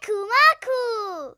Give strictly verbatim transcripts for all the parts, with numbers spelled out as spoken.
شاكو ماكو.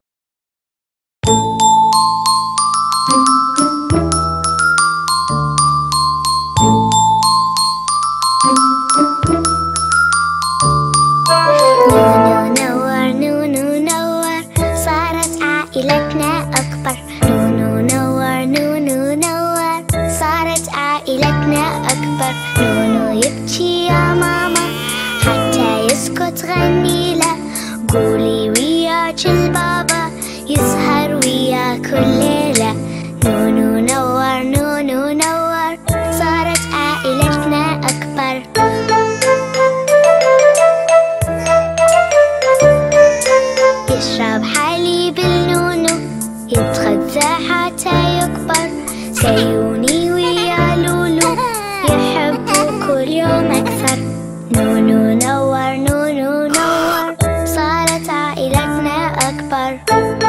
نونو نور نونو نور صارت عائلتنا أكبر. نونو نور نونو نور صارت عائلتنا أكبر. نونو يبكي يا ماما حتى يسكت غني له. قولي وياك البابا يسهر ويا كل ليلة. نونو نور نونو نور صارت عائلتنا أكبر. يشرب حليب النونو يتغذى حتى يكبر. سيوني ويا لولو يحبوا كل يوم أكثر. نونو نور نونو نور صارت عائلتنا أكبر.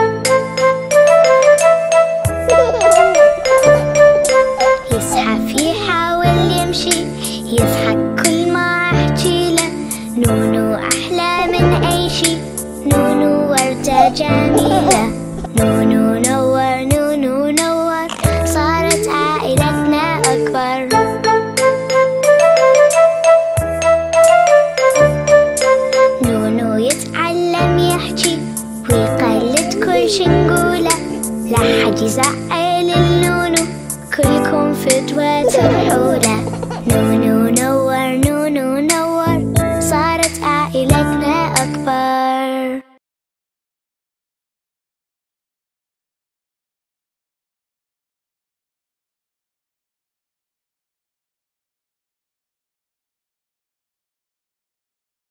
يزحف يحاول يمشي يضحك كل ما أحكي له. نونو أحلى من أي شي. نونو وردة جميلة. نونو نور نونو نور صارت عائلتنا أكبر. نونو يتعلم يحكي ويقلد كل شي نقوله. لا حد يزعل